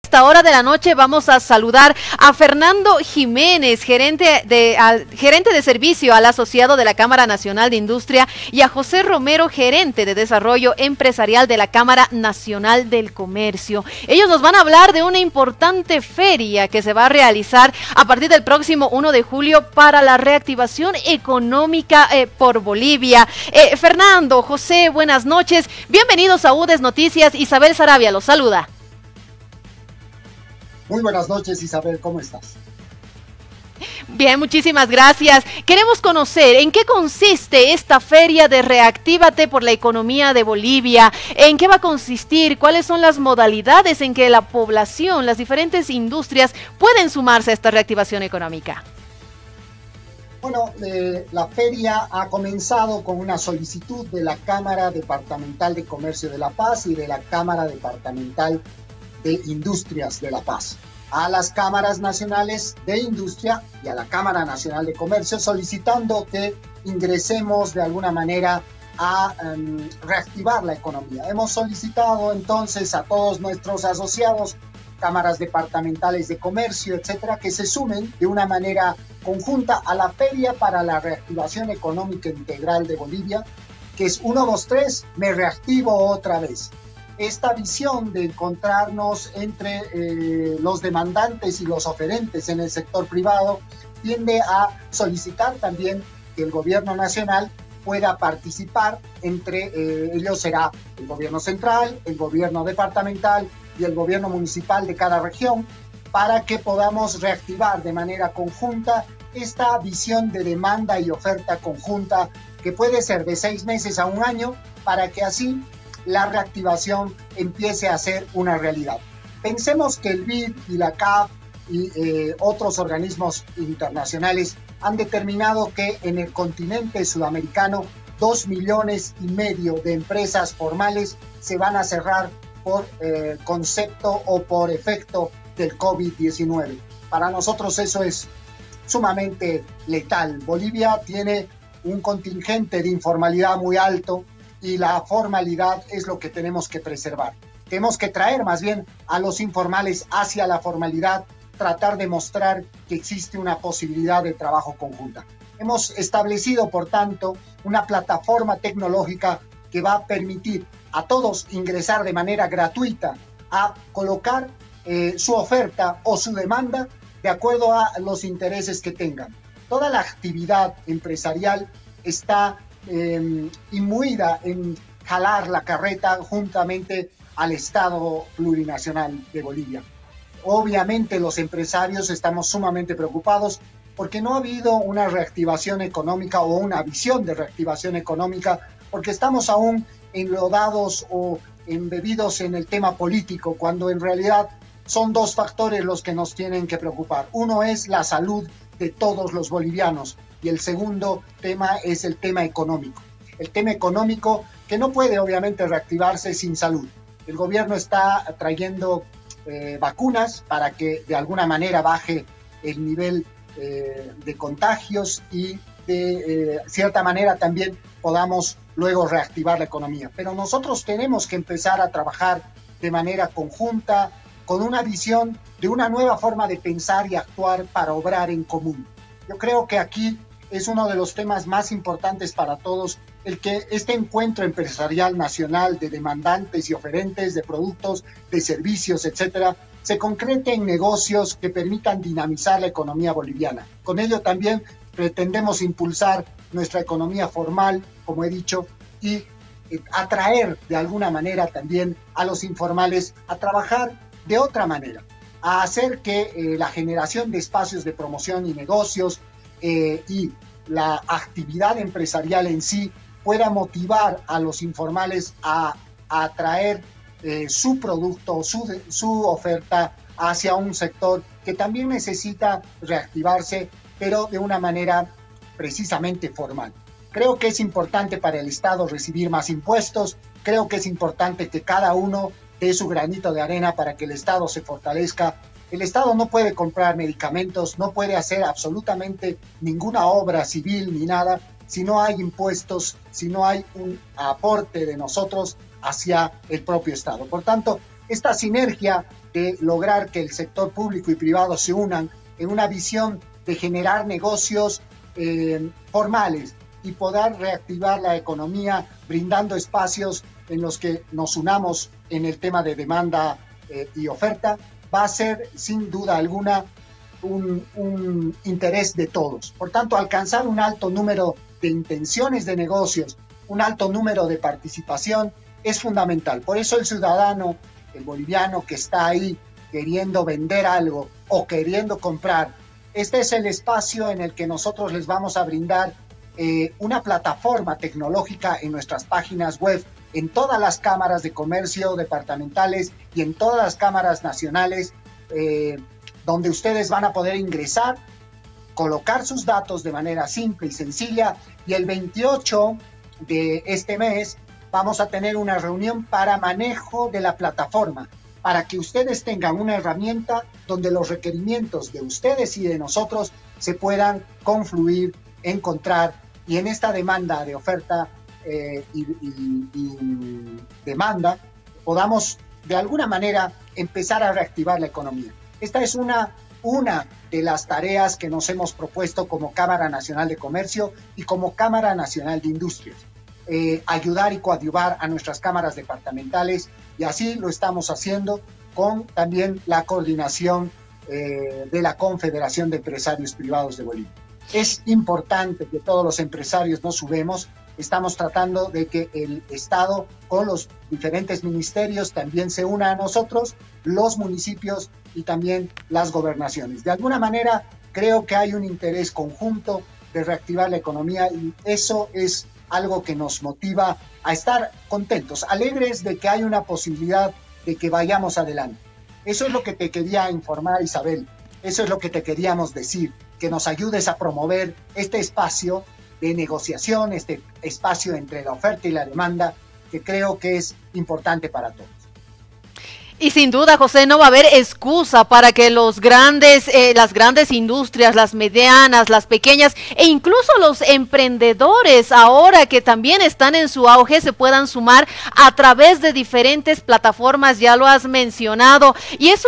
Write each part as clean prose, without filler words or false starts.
esta hora de la noche vamos a saludar a Fernando Jiménez, gerente de servicio al asociado de la Cámara Nacional de Industria, y a José Romero, gerente de desarrollo empresarial de la Cámara Nacional del Comercio. Ellos nos van a hablar de una importante feria que se va a realizar a partir del próximo 1 de julio para la reactivación económica por Bolivia. Fernando, José, buenas noches. Bienvenidos a UDES Noticias. Isabel Sarabia los saluda. Muy buenas noches, Isabel, ¿cómo estás? Bien, muchísimas gracias. Queremos conocer en qué consiste esta feria de Reactívate por la Economía de Bolivia, en qué va a consistir, cuáles son las modalidades en que la población, las diferentes industrias pueden sumarse a esta reactivación económica. Bueno, la feria ha comenzado con una solicitud de la Cámara Departamental de Comercio de La Paz y de la Cámara Departamental de Industrias de La Paz a las cámaras nacionales de industria y a la Cámara Nacional de Comercio, solicitando que ingresemos de alguna manera a reactivar la economía. Hemos solicitado entonces a todos nuestros asociados, cámaras departamentales de comercio, etcétera, que se sumen de una manera conjunta a la feria para la reactivación económica integral de Bolivia, que es 1, 2, 3, me reactivo otra vez. Esta visión de encontrarnos entre los demandantes y los oferentes en el sector privado tiende a solicitar también que el gobierno nacional pueda participar. Entre ellos será el gobierno central, el gobierno departamental y el gobierno municipal de cada región, para que podamos reactivar de manera conjunta esta visión de demanda y oferta conjunta que puede ser de 6 meses a 1 año, para que así la reactivación empiece a ser una realidad. Pensemos que el BID y la CAF y otros organismos internacionales han determinado que en el continente sudamericano 2,5 millones de empresas formales se van a cerrar por concepto o por efecto del COVID-19. Para nosotros eso es sumamente letal. Bolivia tiene un contingente de informalidad muy alto y la formalidad es lo que tenemos que preservar. Tenemos que traer más bien a los informales hacia la formalidad, tratar de mostrar que existe una posibilidad de trabajo conjunta. Hemos establecido, por tanto, una plataforma tecnológica que va a permitir a todos ingresar de manera gratuita a colocar su oferta o su demanda de acuerdo a los intereses que tengan. Toda la actividad empresarial está imbuida en jalar la carreta juntamente al Estado plurinacional de Bolivia. Obviamente los empresarios estamos sumamente preocupados porque no ha habido una reactivación económica o una visión de reactivación económica, porque estamos aún enlodados o embebidos en el tema político, cuando en realidad son 2 factores los que nos tienen que preocupar. Uno es la salud de todos los bolivianos y el segundo tema es el tema económico. El tema económico que no puede obviamente reactivarse sin salud. El gobierno está trayendo vacunas para que de alguna manera baje el nivel de contagios y de cierta manera también podamos luego reactivar la economía. Pero nosotros tenemos que empezar a trabajar de manera conjunta, con una visión de una nueva forma de pensar y actuar para obrar en común. Yo creo que aquí es uno de los temas más importantes para todos, el que este encuentro empresarial nacional de demandantes y oferentes de productos, de servicios, etcétera, se concrete en negocios que permitan dinamizar la economía boliviana. Con ello también pretendemos impulsar nuestra economía formal, como he dicho, y atraer de alguna manera también a los informales a trabajar de otra manera, a hacer que la generación de espacios de promoción y negocios y la actividad empresarial en sí pueda motivar a los informales a atraer su producto, su oferta hacia un sector que también necesita reactivarse, pero de una manera precisamente formal. Creo que es importante para el Estado recibir más impuestos, creo que es importante que cada uno dé su granito de arena para que el Estado se fortalezca. El Estado no puede comprar medicamentos, no puede hacer absolutamente ninguna obra civil ni nada si no hay impuestos, si no hay un aporte de nosotros hacia el propio Estado. Por tanto, esta sinergia de lograr que el sector público y privado se unan en una visión de generar negocios formales y poder reactivar la economía brindando espacios en los que nos unamos en el tema de demanda y oferta, va a ser sin duda alguna un interés de todos. Por tanto, alcanzar un alto número de intenciones de negocios, un alto número de participación es fundamental. Por eso el ciudadano, el boliviano que está ahí queriendo vender algo o queriendo comprar, este es el espacio en el que nosotros les vamos a brindar una plataforma tecnológica en nuestras páginas web, en todas las cámaras de comercio departamentales y en todas las cámaras nacionales, donde ustedes van a poder ingresar, colocar sus datos de manera simple y sencilla, y el 28 de este mes vamos a tener una reunión para manejo de la plataforma, para que ustedes tengan una herramienta donde los requerimientos de ustedes y de nosotros se puedan confluir, encontrar, y en esta demanda de oferta y demanda podamos de alguna manera empezar a reactivar la economía. Esta es una de las tareas que nos hemos propuesto como Cámara Nacional de Comercio y como Cámara Nacional de Industrias. Ayudar y coadyuvar a nuestras cámaras departamentales, y así lo estamos haciendo con también la coordinación de la Confederación de Empresarios Privados de Bolivia. Es importante que todos los empresarios nos subamos. Estamos tratando de que el Estado con los diferentes ministerios también se una a nosotros, los municipios y también las gobernaciones. De alguna manera creo que hay un interés conjunto de reactivar la economía, y eso es algo que nos motiva a estar contentos, alegres de que hay una posibilidad de que vayamos adelante. Eso es lo que te quería informar, Isabel. Eso es lo que te queríamos decir, que nos ayudes a promover este espacio de negociación, este espacio entre la oferta y la demanda, que creo que es importante para todos. Y sin duda, José, no va a haber excusa para que las grandes industrias, las medianas, las pequeñas e incluso los emprendedores, ahora que también están en su auge, se puedan sumar a través de diferentes plataformas, ya lo has mencionado. Y es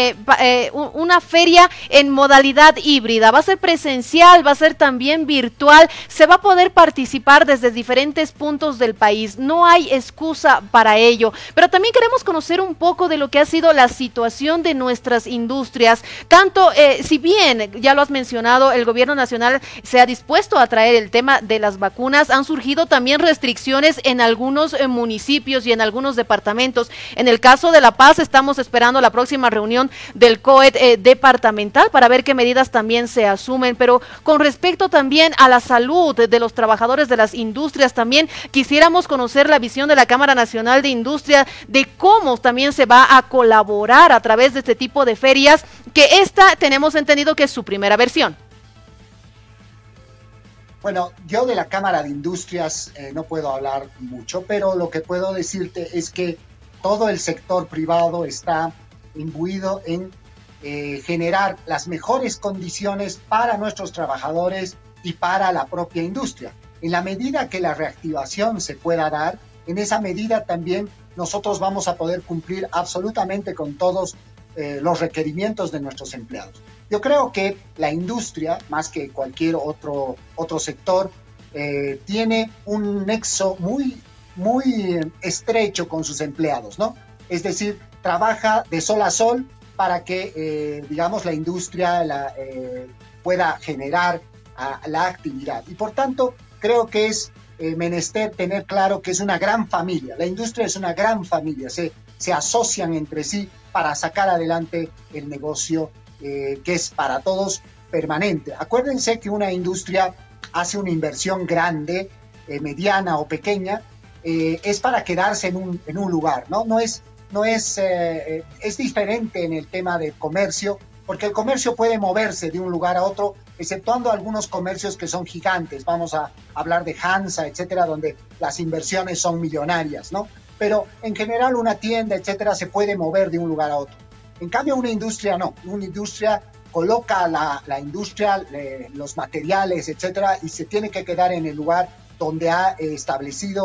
una feria en modalidad híbrida, va a ser presencial, va a ser también virtual, se va a poder participar desde diferentes puntos del país, no hay excusa para ello. Pero también queremos conocer un poco de lo que ha sido la situación de nuestras industrias, tanto si bien ya lo has mencionado, el gobierno nacional se ha dispuesto a traer el tema de las vacunas, han surgido también restricciones en algunos municipios y en algunos departamentos. En el caso de La Paz estamos esperando la próxima reunión del COET departamental para ver qué medidas también se asumen, pero con respecto también a la salud de los trabajadores de las industrias, también quisiéramos conocer la visión de la Cámara Nacional de Industria de cómo también se va a colaborar a través de este tipo de ferias, que esta tenemos entendido que es su primera versión. Bueno, yo de la Cámara de Industrias no puedo hablar mucho, pero lo que puedo decirte es que todo el sector privado está imbuido en generar las mejores condiciones para nuestros trabajadores y para la propia industria. En la medida que la reactivación se pueda dar, en esa medida también nosotros vamos a poder cumplir absolutamente con todos los requerimientos de nuestros empleados. Yo creo que la industria, más que cualquier otro sector, tiene un nexo muy estrecho con sus empleados, ¿no? Es decir, trabaja de sol a sol para que, digamos, la industria pueda generar la actividad. Y por tanto, creo que es menester tener claro que es una gran familia. La industria es una gran familia, se asocian entre sí para sacar adelante el negocio que es para todos permanente. Acuérdense que una industria hace una inversión grande, mediana o pequeña, es para quedarse en un lugar, ¿no? Es diferente en el tema de comercio, porque el comercio puede moverse de un lugar a otro, exceptuando algunos comercios que son gigantes. Vamos a hablar de Hansa, etcétera, donde las inversiones son millonarias, ¿no? Pero en general una tienda, etcétera, se puede mover de un lugar a otro. En cambio, una industria no. Una industria coloca la industria, los materiales, etcétera, y se tiene que quedar en el lugar donde ha establecido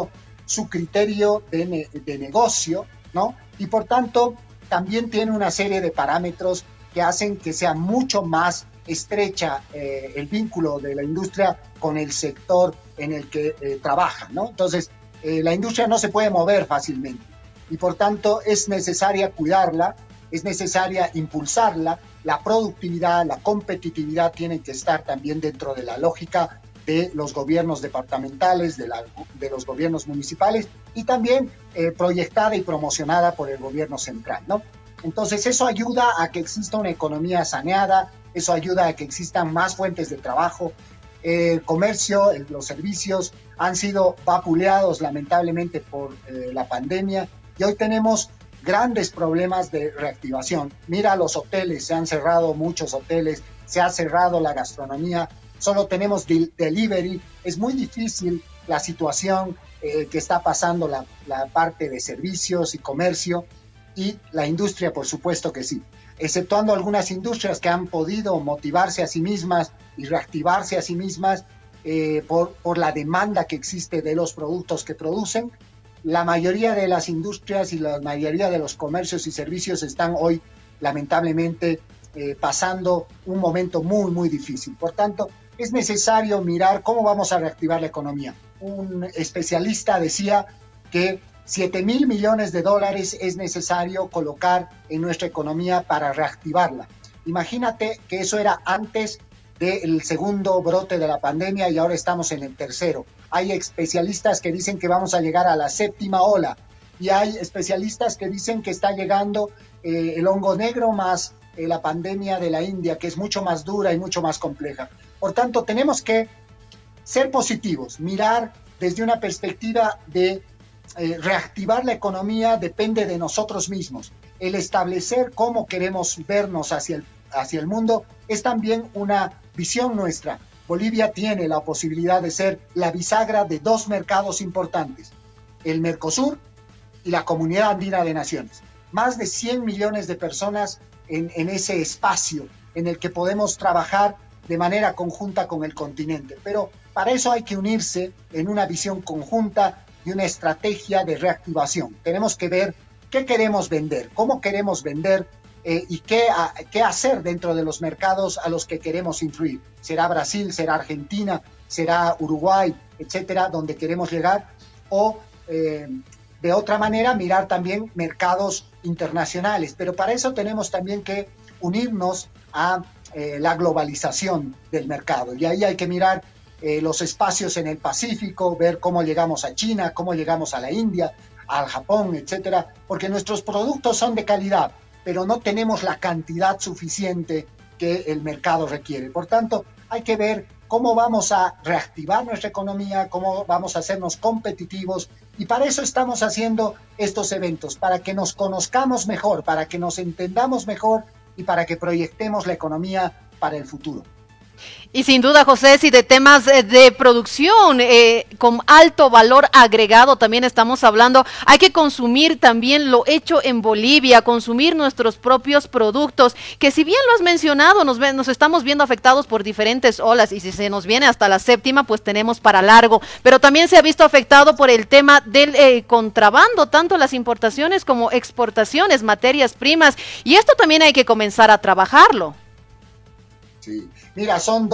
su criterio de negocio, ¿no? Y por tanto, también tiene una serie de parámetros que hacen que sea mucho más estrecha el vínculo de la industria con el sector en el que trabaja, ¿no? Entonces, la industria no se puede mover fácilmente y por tanto es necesaria cuidarla, es necesaria impulsarla, la productividad, la competitividad tienen que estar también dentro de la lógica de los gobiernos departamentales, de los gobiernos municipales y también proyectada y promocionada por el gobierno central, ¿no? Entonces eso ayuda a que exista una economía saneada, eso ayuda a que existan más fuentes de trabajo. El comercio, los servicios han sido vapuleados lamentablemente por la pandemia y hoy tenemos grandes problemas de reactivación. Mira los hoteles, se han cerrado muchos hoteles, se ha cerrado la gastronomía, solo tenemos delivery, es muy difícil la situación que está pasando la parte de servicios y comercio y la industria por supuesto que sí, exceptuando algunas industrias que han podido motivarse a sí mismas y reactivarse a sí mismas por la demanda que existe de los productos que producen. La mayoría de las industrias y la mayoría de los comercios y servicios están hoy lamentablemente pasando un momento muy, muy difícil. Por tanto, es necesario mirar cómo vamos a reactivar la economía. Un especialista decía que 7.000 millones de dólares es necesario colocar en nuestra economía para reactivarla. Imagínate que eso era antes del segundo brote de la pandemia y ahora estamos en el tercero. Hay especialistas que dicen que vamos a llegar a la séptima ola y hay especialistas que dicen que está llegando el hongo negro más la pandemia de la India, que es mucho más dura y mucho más compleja. Por tanto, tenemos que ser positivos, mirar desde una perspectiva de reactivar la economía depende de nosotros mismos. El establecer cómo queremos vernos hacia el mundo es también una visión nuestra. Bolivia tiene la posibilidad de ser la bisagra de dos mercados importantes, el Mercosur y la Comunidad Andina de Naciones. Más de 100 millones de personas en ese espacio en el que podemos trabajar de manera conjunta con el continente. Pero para eso hay que unirse en una visión conjunta y una estrategia de reactivación. Tenemos que ver qué queremos vender, cómo queremos vender y qué hacer dentro de los mercados a los que queremos influir. ¿Será Brasil, será Argentina, será Uruguay, etcétera, donde queremos llegar? O de otra manera mirar también mercados internacionales. Pero para eso tenemos también que unirnos a la globalización del mercado. Y ahí hay que mirar los espacios en el Pacífico, ver cómo llegamos a China, cómo llegamos a la India, al Japón, etcétera, porque nuestros productos son de calidad, pero no tenemos la cantidad suficiente que el mercado requiere. Por tanto, hay que ver cómo vamos a reactivar nuestra economía, cómo vamos a hacernos competitivos, y para eso estamos haciendo estos eventos, para que nos conozcamos mejor, para que nos entendamos mejor y para que proyectemos la economía para el futuro. Y sin duda, José, si de temas de producción con alto valor agregado también estamos hablando, hay que consumir también lo hecho en Bolivia, consumir nuestros propios productos, que si bien lo has mencionado, nos estamos viendo afectados por diferentes olas y si se nos viene hasta la séptima, pues tenemos para largo, pero también se ha visto afectado por el tema del contrabando, tanto las importaciones como exportaciones, materias primas, y esto también hay que comenzar a trabajarlo. Sí, mira, son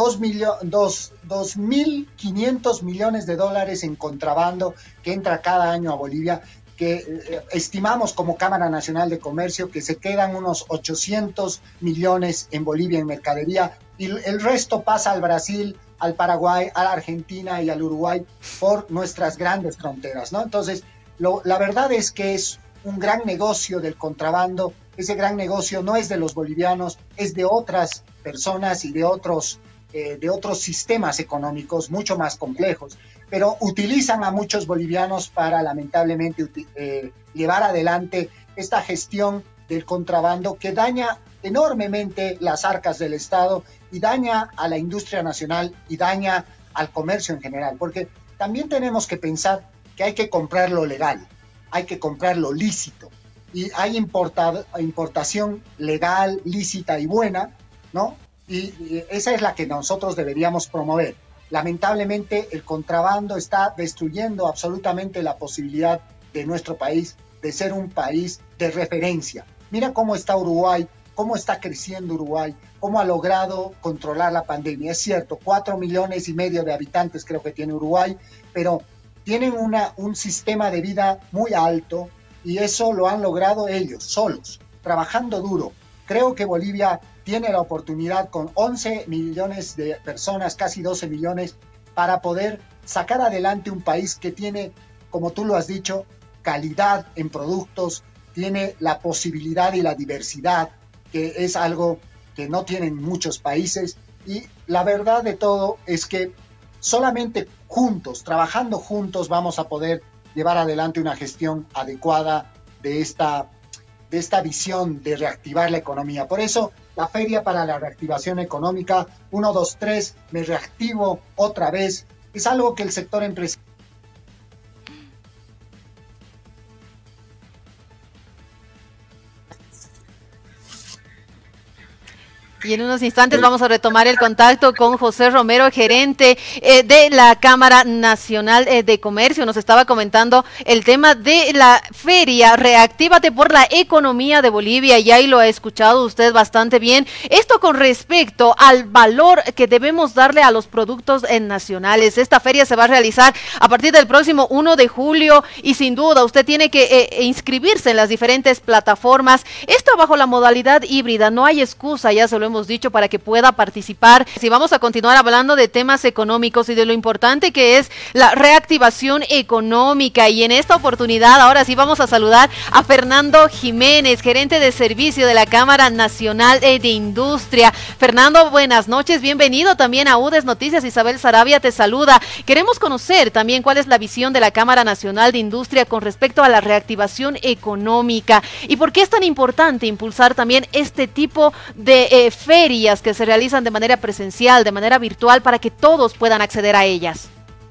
2.500 millones de dólares en contrabando que entra cada año a Bolivia, que estimamos como Cámara Nacional de Comercio que se quedan unos 800 millones en Bolivia en mercadería y el resto pasa al Brasil, al Paraguay, a la Argentina y al Uruguay por nuestras grandes fronteras, ¿no? Entonces, la verdad es que es un gran negocio del contrabando. Ese gran negocio no es de los bolivianos, es de otras personas y de otros sistemas económicos mucho más complejos, pero utilizan a muchos bolivianos para lamentablemente llevar adelante esta gestión del contrabando que daña enormemente las arcas del Estado y daña a la industria nacional y daña al comercio en general, porque también tenemos que pensar que hay que comprar lo legal, hay que comprar lo lícito, y hay importación legal, lícita y buena, ¿no? Y esa es la que nosotros deberíamos promover. Lamentablemente el contrabando está destruyendo absolutamente la posibilidad de nuestro país de ser un país de referencia. Mira cómo está Uruguay, cómo está creciendo Uruguay, cómo ha logrado controlar la pandemia. Es cierto, 4,5 millones de habitantes creo que tiene Uruguay, pero tienen un sistema de vida muy alto y eso lo han logrado ellos, solos, trabajando duro. Creo que Bolivia tiene la oportunidad con 11 millones de personas, casi 12 millones, para poder sacar adelante un país que tiene, como tú lo has dicho, calidad en productos, tiene la posibilidad y la diversidad, que es algo que no tienen muchos países. Y la verdad de todo es que solamente juntos, trabajando juntos, vamos a poder llevar adelante una gestión adecuada de esta visión de reactivar la economía. Por eso, la Feria para la Reactivación Económica, 1, 2, 3, me reactivo otra vez, es algo que el sector empresarial y en unos instantes vamos a retomar el contacto con José Romero, gerente de la Cámara Nacional de Comercio. Nos estaba comentando el tema de la feria Reactívate por la Economía de Bolivia, y ahí lo ha escuchado usted bastante bien. Esto con respecto al valor que debemos darle a los productos nacionales. Esta feria se va a realizar a partir del próximo 1 de julio y sin duda usted tiene que inscribirse en las diferentes plataformas. Esto bajo la modalidad híbrida, no hay excusa, ya se lo hemos dicho, para que pueda participar. Si vamos a continuar hablando de temas económicos y de lo importante que es la reactivación económica, y en esta oportunidad ahora sí vamos a saludar a Fernando Jiménez, gerente de servicio de la Cámara Nacional de Industria. Fernando, buenas noches, bienvenido también a UDES Noticias. Isabel Sarabia te saluda. Queremos conocer también cuál es la visión de la Cámara Nacional de Industria con respecto a la reactivación económica y por qué es tan importante impulsar también este tipo de ferias que se realizan de manera presencial, de manera virtual, para que todos puedan acceder a ellas.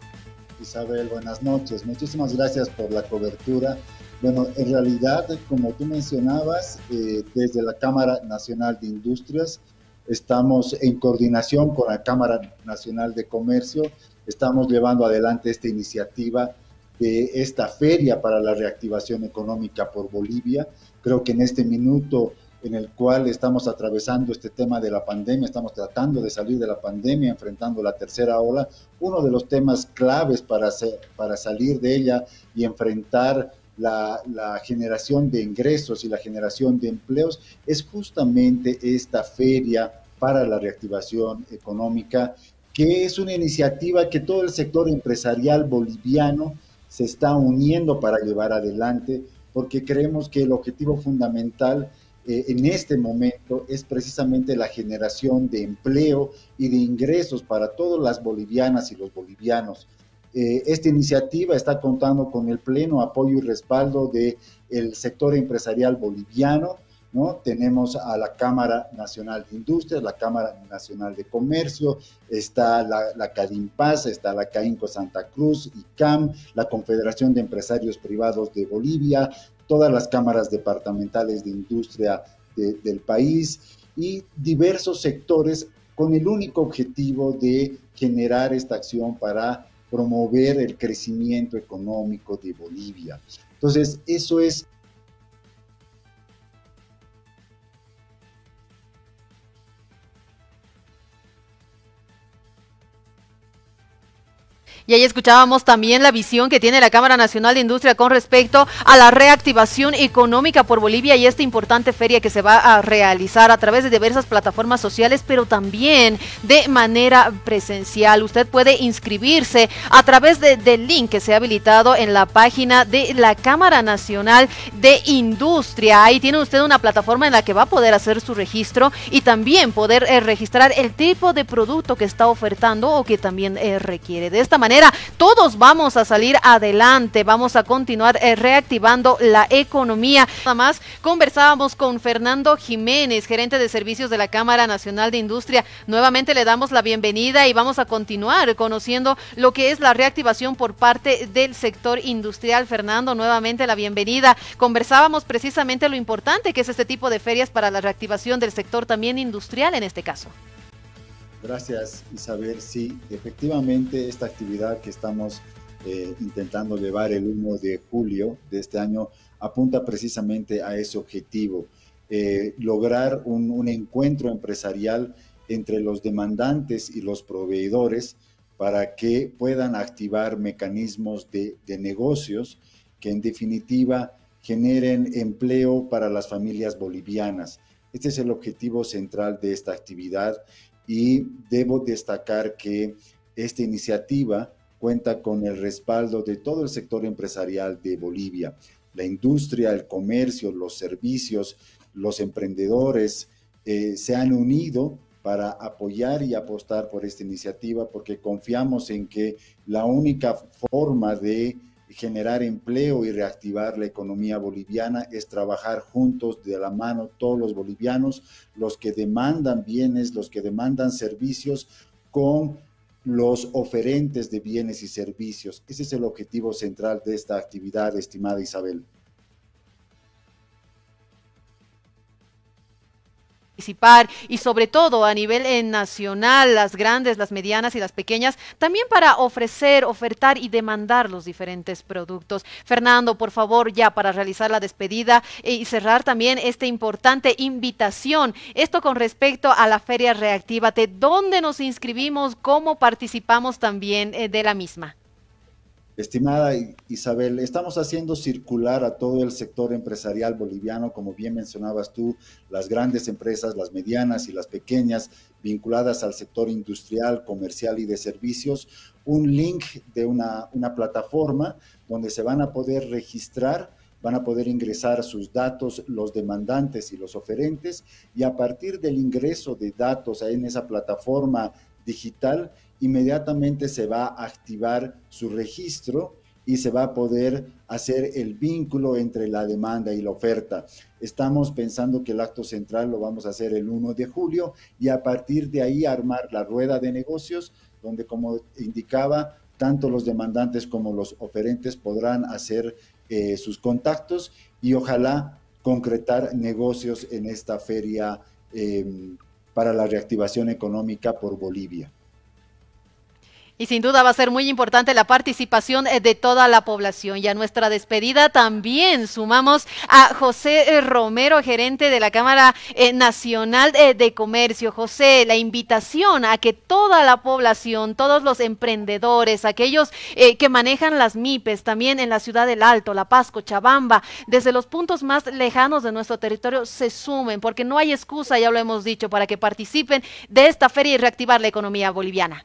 Isabel, buenas noches. Muchísimas gracias por la cobertura. Bueno, en realidad, como tú mencionabas, desde la Cámara Nacional de Industrias, estamos en coordinación con la Cámara Nacional de Comercio, estamos llevando adelante esta iniciativa de esta feria para la reactivación económica por Bolivia. Creo que en este minuto en el cual estamos atravesando este tema de la pandemia, estamos tratando de salir de la pandemia, enfrentando la tercera ola, uno de los temas claves para salir de ella y enfrentar la generación de ingresos y la generación de empleos es justamente esta feria para la reactivación económica, que es una iniciativa que todo el sector empresarial boliviano se está uniendo para llevar adelante, porque creemos que el objetivo fundamental en este momento es precisamente la generación de empleo y de ingresos para todas las bolivianas y los bolivianos. Esta iniciativa está contando con el pleno apoyo y respaldo del sector empresarial boliviano, ¿no? Tenemos a la Cámara Nacional de Industrias, la Cámara Nacional de Comercio, está la CADIMPAS, está la CAINCO Santa Cruz, ICAM, la Confederación de Empresarios Privados de Bolivia, todas las cámaras departamentales de industria del país y diversos sectores con el único objetivo de generar esta acción para promover el crecimiento económico de Bolivia. Entonces, eso es Y ahí escuchábamos también la visión que tiene la Cámara Nacional de Industria con respecto a la reactivación económica por Bolivia y esta importante feria que se va a realizar a través de diversas plataformas sociales, pero también de manera presencial. Usted puede inscribirse a través del link que se ha habilitado en la página de la Cámara Nacional de Industria. Ahí tiene usted una plataforma en la que va a poder hacer su registro y también poder registrar el tipo de producto que está ofertando o que también requiere. De esta manera, todos vamos a salir adelante, vamos a continuar reactivando la economía. Nada más conversábamos con Fernando Jiménez, gerente de servicios de la Cámara Nacional de Industria. Nuevamente le damos la bienvenida y vamos a continuar conociendo lo que es la reactivación por parte del sector industrial. Fernando, nuevamente la bienvenida. Conversábamos precisamente lo importante que es este tipo de ferias para la reactivación del sector también industrial en este caso. Gracias, Isabel. Sí, efectivamente, esta actividad que estamos intentando llevar el 1 de julio de este año apunta precisamente a ese objetivo, lograr un encuentro empresarial entre los demandantes y los proveedores para que puedan activar mecanismos de negocios que en definitiva generen empleo para las familias bolivianas. Este es el objetivo central de esta actividad y debo destacar que esta iniciativa cuenta con el respaldo de todo el sector empresarial de Bolivia. La industria, el comercio, los servicios, los emprendedores se han unido para apoyar y apostar por esta iniciativa porque confiamos en que la única forma de generar empleo y reactivar la economía boliviana es trabajar juntos de la mano todos los bolivianos, los que demandan bienes, los que demandan servicios con los oferentes de bienes y servicios. Ese es el objetivo central de esta actividad, estimada Isabel. Participar y sobre todo a nivel nacional, las grandes, las medianas y las pequeñas, también para ofrecer, ofertar y demandar los diferentes productos. Fernando, por favor, ya para realizar la despedida y cerrar también esta importante invitación, esto con respecto a la Feria Reactívate, ¿dónde nos inscribimos? ¿Cómo participamos también de la misma? Estimada Isabel, estamos haciendo circular a todo el sector empresarial boliviano, como bien mencionabas tú, las grandes empresas, las medianas y las pequeñas, vinculadas al sector industrial, comercial y de servicios, un link de una plataforma donde se van a poder registrar, van a poder ingresar sus datos los demandantes y los oferentes, y a partir del ingreso de datos en esa plataforma digital, inmediatamente se va a activar su registro y se va a poder hacer el vínculo entre la demanda y la oferta. Estamos pensando que el acto central lo vamos a hacer el 1 de julio y a partir de ahí armar la rueda de negocios, donde, como indicaba, tanto los demandantes como los oferentes podrán hacer sus contactos y ojalá concretar negocios en esta feria para la reactivación económica por Bolivia. Y sin duda va a ser muy importante la participación de toda la población. Y a nuestra despedida también sumamos a José Romero, gerente de la Cámara Nacional de Comercio. José, la invitación a que toda la población, todos los emprendedores, aquellos que manejan las MIPES, también en la ciudad del Alto, La Paz, Cochabamba, desde los puntos más lejanos de nuestro territorio, se sumen, porque no hay excusa, ya lo hemos dicho, para que participen de esta feria y reactivar la economía boliviana.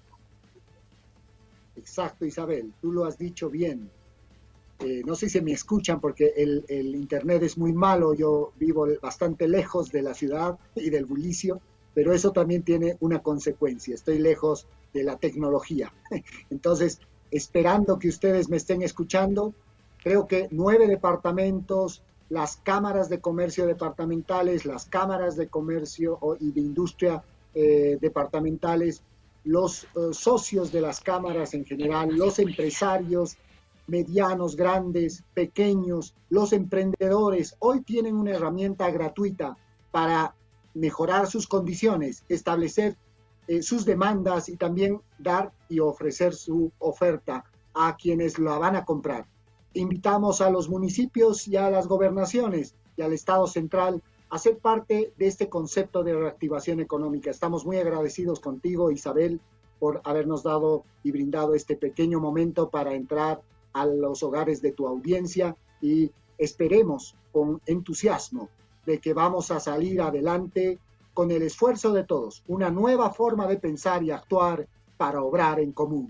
Exacto, Isabel, tú lo has dicho bien. No sé si me escuchan porque el internet es muy malo, yo vivo bastante lejos de la ciudad y del bullicio, pero eso también tiene una consecuencia, estoy lejos de la tecnología. Entonces, esperando que ustedes me estén escuchando, creo que 9 departamentos, las cámaras de comercio departamentales, las cámaras de comercio y de industria departamentales, los socios de las cámaras en general, los empresarios medianos, grandes, pequeños, los emprendedores, hoy tienen una herramienta gratuita para mejorar sus condiciones, establecer sus demandas y también dar y ofrecer su oferta a quienes la van a comprar. Invitamos a los municipios y a las gobernaciones y al Estado central a ser parte de este concepto de reactivación económica. Estamos muy agradecidos contigo, Isabel, por habernos dado y brindado este pequeño momento para entrar a los hogares de tu audiencia y esperemos con entusiasmo de que vamos a salir adelante con el esfuerzo de todos, una nueva forma de pensar y actuar para obrar en común.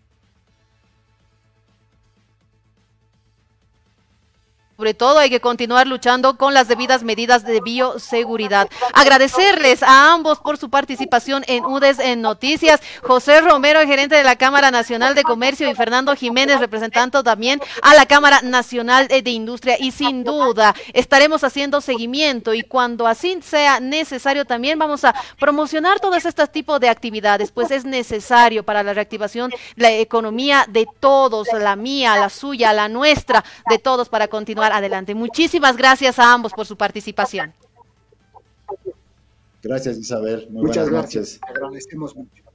Sobre todo hay que continuar luchando con las debidas medidas de bioseguridad. Agradecerles a ambos por su participación en UDES en Noticias. José Romero, gerente de la Cámara Nacional de Comercio, y Fernando Jiménez, representante también a la Cámara Nacional de Industria. Y sin duda estaremos haciendo seguimiento y cuando así sea necesario también vamos a promocionar todos estos tipos de actividades, pues es necesario para la reactivación de la economía de todos, la mía, la suya, la nuestra, de todos, para continuar adelante. Muchísimas gracias a ambos por su participación. Gracias, Isabel. Muy Muchas buenas gracias. noches. Agradecemos mucho.